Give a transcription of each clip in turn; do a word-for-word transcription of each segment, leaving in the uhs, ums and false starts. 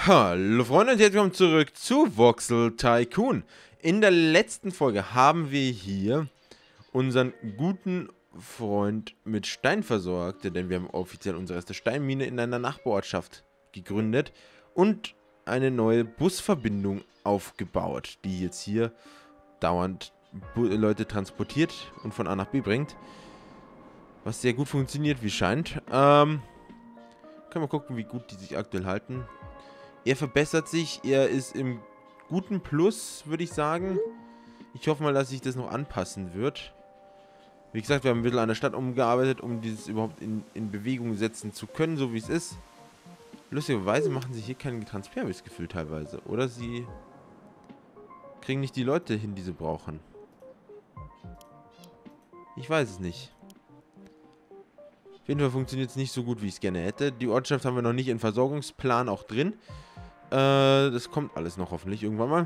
Hallo Freunde und herzlich willkommen zurück zu Voxel Tycoon. In der letzten Folge haben wir hier unseren guten Freund mit Stein versorgt, denn wir haben offiziell unsere erste Steinmine in einer Nachbarortschaft gegründet und eine neue Busverbindung aufgebaut, die jetzt hier dauernd Leute transportiert und von A nach B bringt. Was sehr gut funktioniert, wie scheint. Ähm, können wir gucken, wie gut die sich aktuell halten. Er verbessert sich, er ist im guten Plus, würde ich sagen. Ich hoffe mal, dass sich das noch anpassen wird. Wie gesagt, wir haben ein bisschen an der Stadt umgearbeitet, um dieses überhaupt in, in Bewegung setzen zu können, so wie es ist. Lustigerweise machen sie hier keinen Transfer, habe ich das Gefühl teilweise. Oder sie kriegen nicht die Leute hin, die sie brauchen. Ich weiß es nicht. Auf jeden Fall funktioniert es nicht so gut, wie ich es gerne hätte. Die Ortschaft haben wir noch nicht in Versorgungsplan auch drin. Äh, das kommt alles noch hoffentlich irgendwann mal.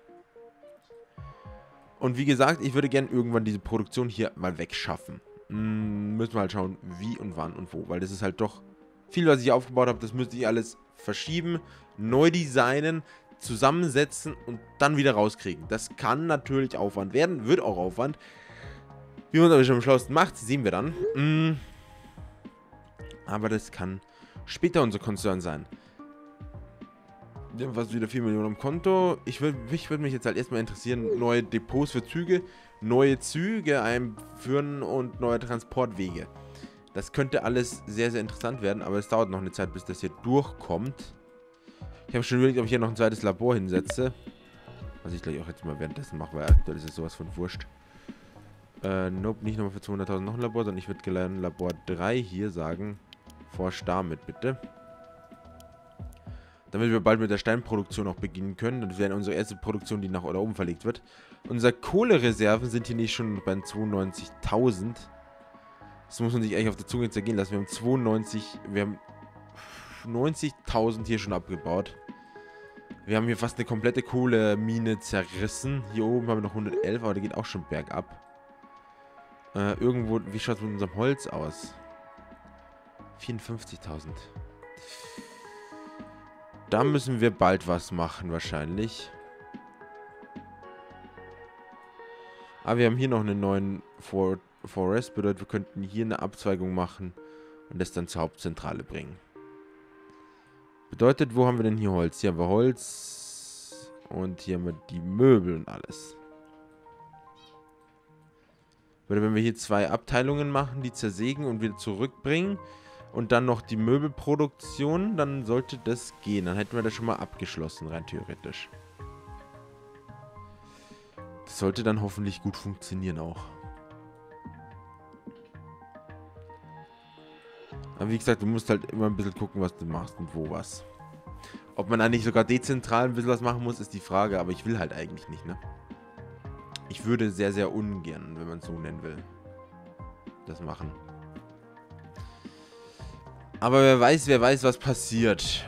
Und wie gesagt, ich würde gerne irgendwann diese Produktion hier mal wegschaffen. Hm, müssen wir halt schauen, wie und wann und wo. Weil das ist halt doch viel, was ich aufgebaut habe. Das müsste ich alles verschieben, neu designen, zusammensetzen und dann wieder rauskriegen. Das kann natürlich Aufwand werden, wird auch Aufwand. Wie man es aber schon am schlauesten macht, sehen wir dann. Hm. Aber das kann später unser Konzern sein. Wir haben fast wieder vier Millionen am Konto. Ich würd, mich würde mich jetzt halt erstmal interessieren, neue Depots für Züge, neue Züge einführen und neue Transportwege. Das könnte alles sehr, sehr interessant werden, aber es dauert noch eine Zeit, bis das hier durchkommt. Ich habe schon überlegt, ob ich hier noch ein zweites Labor hinsetze. Was ich gleich auch jetzt mal währenddessen mache, weil aktuell ist es sowas von wurscht. Äh, nope, nicht nochmal für zweihunderttausend noch ein Labor, sondern ich würde gerne Labor drei hier sagen. Forsch damit, bitte. Damit wir bald mit der Steinproduktion auch beginnen können. Das wäre unsere erste Produktion, die nach oben verlegt wird. Unsere Kohlereserven sind hier nicht schon bei zweiundneunzigtausend. Das muss man sich eigentlich auf der Zunge zergehen lassen. Wir haben zweiundneunzig, wir haben neunzigtausend hier schon abgebaut. Wir haben hier fast eine komplette Kohlemine zerrissen. Hier oben haben wir noch hundertelf, aber der geht auch schon bergab. Äh, irgendwo, wie schaut es mit unserem Holz aus? vierundfünfzigtausend. Da müssen wir bald was machen, wahrscheinlich. Aber wir haben hier noch einen neuen For Forest. Bedeutet, wir könnten hier eine Abzweigung machen und das dann zur Hauptzentrale bringen. Bedeutet, wo haben wir denn hier Holz? Hier haben wir Holz. Und hier haben wir die Möbel und alles. Oder wenn wir hier zwei Abteilungen machen, die zersägen und wieder zurückbringen und dann noch die Möbelproduktion, dann sollte das gehen. Dann hätten wir das schon mal abgeschlossen, rein theoretisch. Das sollte dann hoffentlich gut funktionieren auch. Aber wie gesagt, du musst halt immer ein bisschen gucken, was du machst und wo was. Ob man eigentlich sogar dezentral ein bisschen was machen muss, ist die Frage, aber ich will halt eigentlich nicht, ne? Ich würde sehr, sehr ungern, wenn man es so nennen will, das machen. Aber wer weiß, wer weiß, was passiert.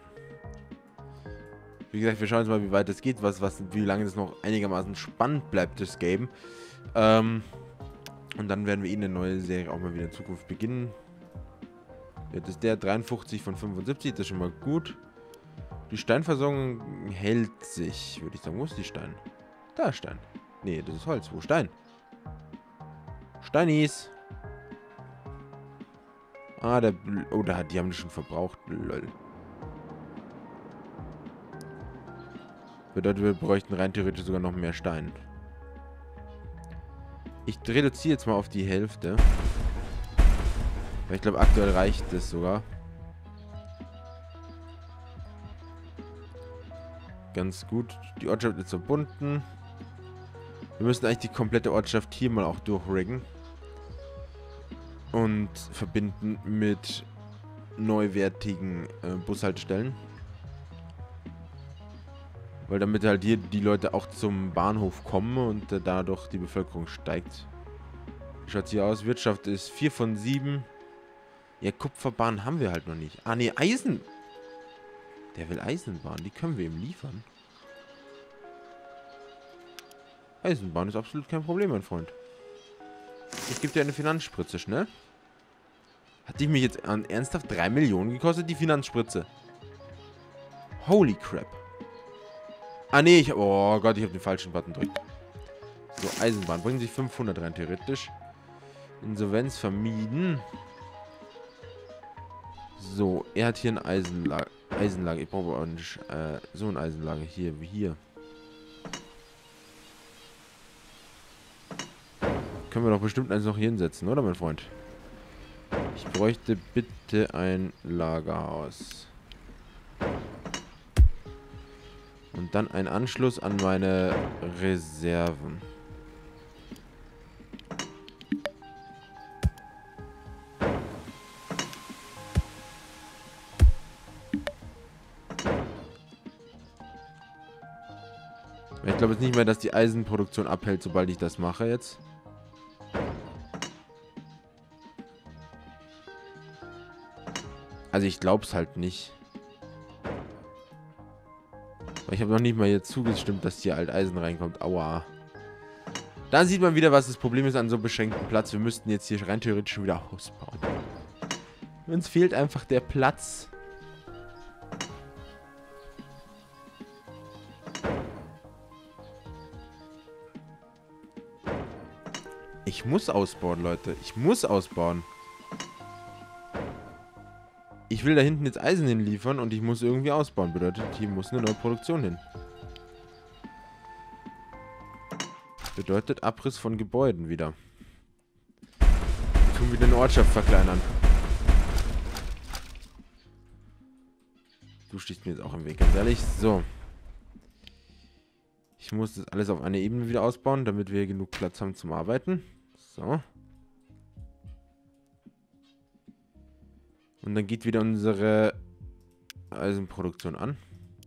Wie gesagt, wir schauen jetzt mal, wie weit es geht, was, was, wie lange das noch einigermaßen spannend bleibt, das Game. Ähm, und dann werden wir eh eine neue Serie auch mal wieder in Zukunft beginnen. Jetzt ist der dreiundfünfzig von fünfundsiebzig, das ist schon mal gut. Die Steinversorgung hält sich, würde ich sagen. Wo ist die Stein? Da ist Stein. Nee, das ist Holz. Wo? Stein. Steinis. Ah, der... Oh, da, die haben die schon verbraucht. Lol. Bedeutet, wir bräuchten rein theoretisch sogar noch mehr Stein. Ich reduziere jetzt mal auf die Hälfte. Weil ich glaube, aktuell reicht das sogar. Ganz gut. Die Ortschaft ist verbunden. Wir müssen eigentlich die komplette Ortschaft hier mal auch durchriggen. Und verbinden mit neuwertigen äh, Bushaltestellen. Weil damit halt hier die Leute auch zum Bahnhof kommen und äh, dadurch die Bevölkerung steigt. Wie schaut es hier aus? Wirtschaft ist vier von sieben. Ja, Kupferbahn haben wir halt noch nicht. Ah, ne, Eisen. Der will Eisenbahn. Die können wir ihm liefern. Eisenbahn ist absolut kein Problem, mein Freund. Ich gebe dir eine Finanzspritze, schnell. Hat die mich jetzt an ernsthaft drei Millionen gekostet, die Finanzspritze? Holy crap. Ah, nee, ich... Oh Gott, ich habe den falschen Button gedrückt. So, Eisenbahn. Bringen sich fünfhundert rein, theoretisch. Insolvenz vermieden. So, er hat hier ein Eisenlager. Eisenlager. Ich brauche aber nicht äh, so ein Eisenlager. Hier, wie hier. Können wir doch bestimmt eins noch hier hinsetzen, oder, mein Freund? Ich bräuchte bitte ein Lagerhaus. Und dann ein Anschluss an meine Reserven. Ich glaube jetzt nicht mehr, dass die Eisenproduktion abhält, sobald ich das mache jetzt. Also ich glaube es halt nicht. Ich habe noch nicht mal hier zugestimmt, dass hier halt Eisen reinkommt. Aua. Da sieht man wieder, was das Problem ist an so einem beschränkten Platz. Wir müssten jetzt hier rein theoretisch schon wieder ausbauen. Uns fehlt einfach der Platz. Ich muss ausbauen, Leute. Ich muss ausbauen. Ich will da hinten jetzt Eisen hinliefern und ich muss irgendwie ausbauen. Bedeutet, hier muss eine neue Produktion hin. Bedeutet Abriss von Gebäuden wieder. Wir tun wieder eine Ortschaft verkleinern. Du stehst mir jetzt auch im Weg, ganz ehrlich. So. Ich muss das alles auf eine Ebene wieder ausbauen, damit wir genug Platz haben zum Arbeiten. So. Und dann geht wieder unsere Eisenproduktion an.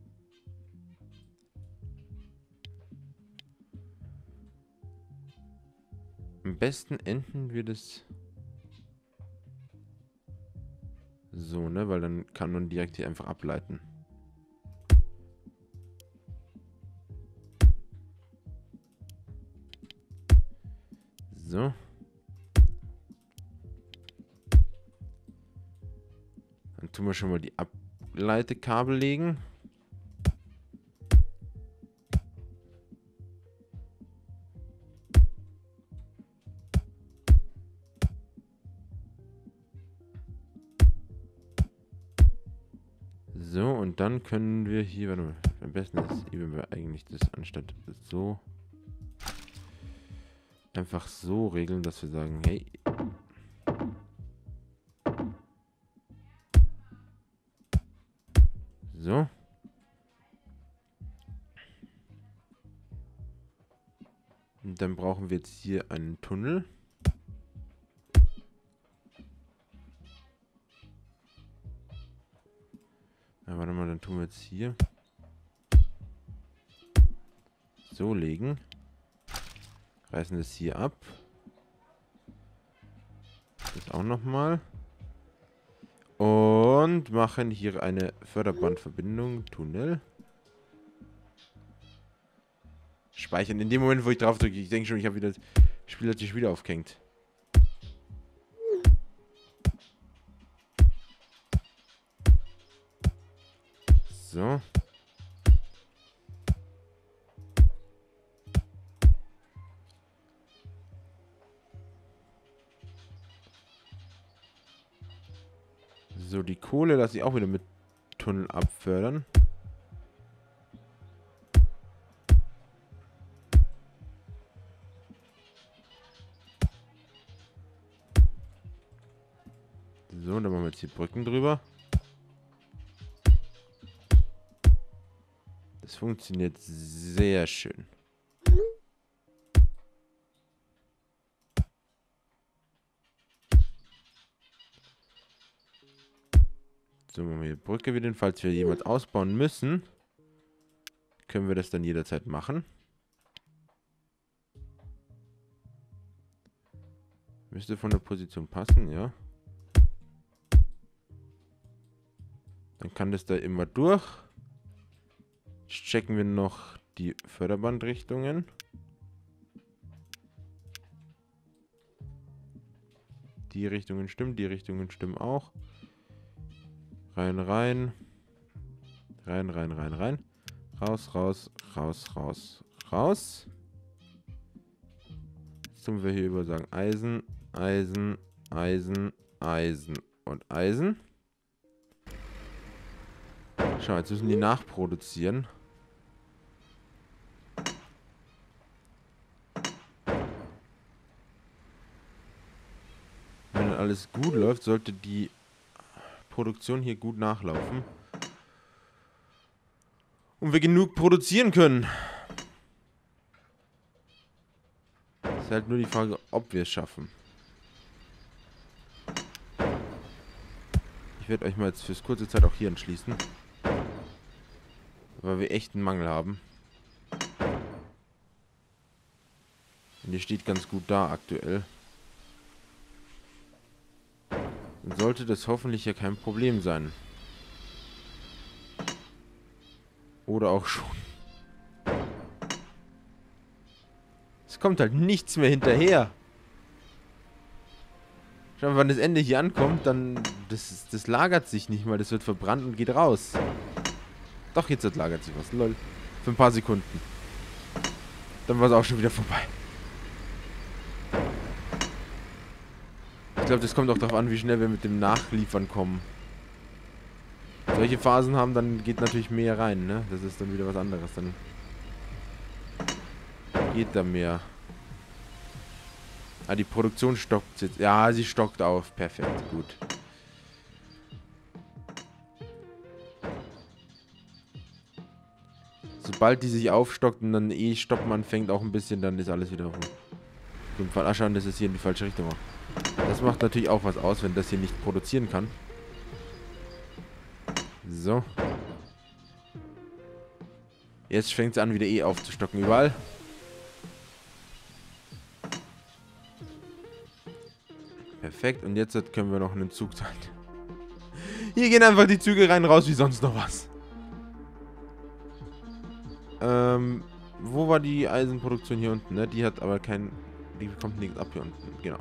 Am besten enden wir das so, ne? Weil dann kann man direkt hier einfach ableiten. So. Dann tun wir schon mal die Ableitekabel legen. So, und dann können wir hier, warte mal, am besten ist, wenn wir eigentlich das anstatt so einfach so regeln, dass wir sagen, hey, so. Und dann brauchen wir jetzt hier einen Tunnel. Ja, warte mal, dann tun wir jetzt hier so legen. Reißen das hier ab. Das auch nochmal. Und machen hier eine Förderbandverbindung. Tunnel. Speichern. In dem Moment, wo ich drauf drücke, ich denke schon, ich habe wieder das Spiel hat sich wieder aufgehängt. So. So, die Kohle lasse ich auch wieder mit Tunnel abfördern. So, dann machen wir jetzt hier Brücken drüber. Das funktioniert sehr schön. So, machen wir hier Brücke wieder. Falls wir jemals ausbauen müssen, können wir das dann jederzeit machen. Müsste von der Position passen, ja. Dann kann das da immer durch. Jetzt checken wir noch die Förderbandrichtungen. Die Richtungen stimmen, die Richtungen stimmen auch. Rein, rein. Rein, rein, rein, rein. Raus, raus, raus, raus, raus. Jetzt tun wir hier über sagen Eisen, Eisen, Eisen, Eisen und Eisen. Schau, jetzt müssen die nachproduzieren. Wenn alles gut läuft, sollte die Produktion hier gut nachlaufen. Und wir genug produzieren können. Ist halt nur die Frage, ob wir es schaffen. Ich werde euch mal jetzt fürs kurze Zeit auch hier entschließen. Weil wir echt einen Mangel haben. Und die steht ganz gut da aktuell. Dann sollte das hoffentlich ja kein Problem sein. Oder auch schon. Es kommt halt nichts mehr hinterher. Schau mal, wann das Ende hier ankommt, dann... Das, das lagert sich nicht mal. Das wird verbrannt und geht raus. Doch, jetzt lagert sich was. Lol. Für ein paar Sekunden. Dann war es auch schon wieder vorbei. Ich glaube, das kommt auch darauf an, wie schnell wir mit dem Nachliefern kommen. Solche Phasen haben, dann geht natürlich mehr rein, ne? Das ist dann wieder was anderes. Dann geht da mehr. Ah, die Produktion stockt jetzt. Ja, sie stockt auf. Perfekt, gut. Sobald die sich aufstockt und dann eh stoppen anfängt auch ein bisschen, dann ist alles wieder auf dem Fall. Ah, schauen, dass es hier in die falsche Richtung macht. Das macht natürlich auch was aus, wenn das hier nicht produzieren kann. So. Jetzt fängt es an, wieder eh aufzustocken überall. Perfekt. Und jetzt können wir noch einen Zug sein. Hier gehen einfach die Züge rein, raus, wie sonst noch was. Ähm, wo war die Eisenproduktion hier unten, ne? Die hat aber kein... Die bekommt nichts ab hier unten. Genau.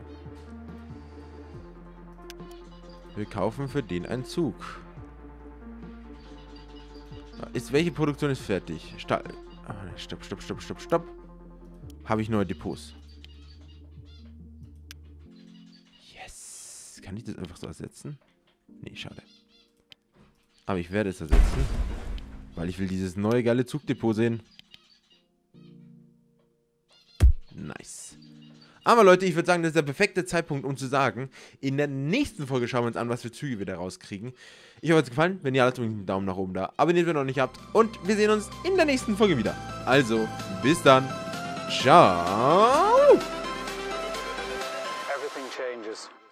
Wir kaufen für den einen Zug. Ist, welche Produktion ist fertig? Sta ah, stopp, stopp, stopp, stopp, stopp. Habe ich neue Depots. Yes. Kann ich das einfach so ersetzen? Nee, schade. Aber ich werde es ersetzen. Weil ich will dieses neue geile Zugdepot sehen. Nice. Aber Leute, ich würde sagen, das ist der perfekte Zeitpunkt, um zu sagen, in der nächsten Folge schauen wir uns an, was für Züge wir da rauskriegen. Ich hoffe, es hat gefallen. Wenn ja, lasst mir einen Daumen nach oben da. Abonniert, wenn ihr noch nicht habt. Und wir sehen uns in der nächsten Folge wieder. Also, bis dann. Ciao. Everything changes.